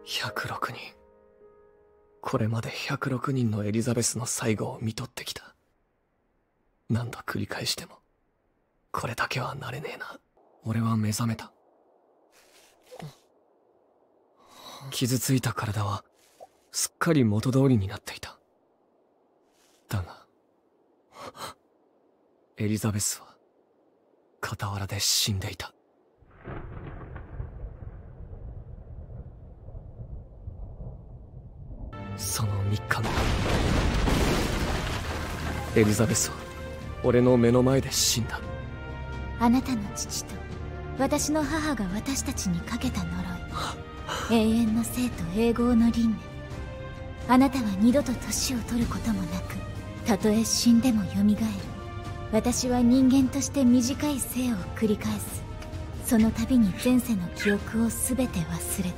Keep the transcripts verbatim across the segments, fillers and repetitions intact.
ひゃくろくにん。これまでひゃくろくにんのエリザベスの最後を見とってきた。何度繰り返してもこれだけはなれねえな。俺は目覚めた。傷ついた体はすっかり元通りになっていた。だがエリザベスは傍らで死んでいた。そのみっかご、エリザベスは俺の目の前で死んだ。 あなたの父と私の母が私たちにかけた呪い、永遠の生と永劫の輪廻。あなたは二度と年を取ることもなく、たとえ死んでも蘇る。私は人間として短い生を繰り返す。その度に前世の記憶を全て忘れて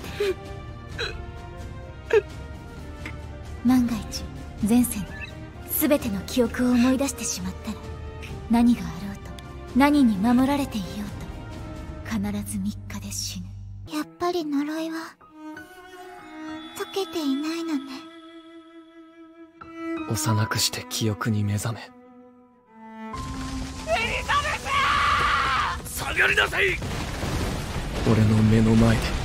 万が一前世の全ての記憶を思い出してしまったら、何があろうと何に守られていようと必ずみっかで死ぬ。 やっぱり呪いは解けていないのね。 幼くして記憶に目覚め、 エリザベス！下がりなさい！ 俺の目の前で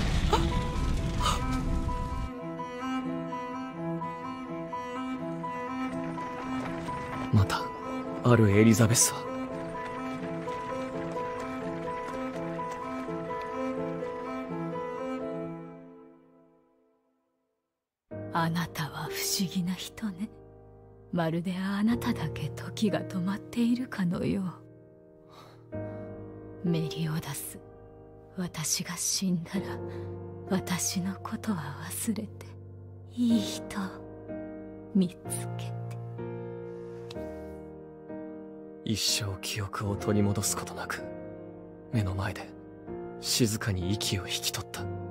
またあるエリザベスはあなたは不思議な人ね。まるであなただけ時が止まっているかのよう。メリオダス、私が死んだら私のことは忘れていい人見つけて。 一生記憶を取り戻すことなく目の前で静かに息を引き取った。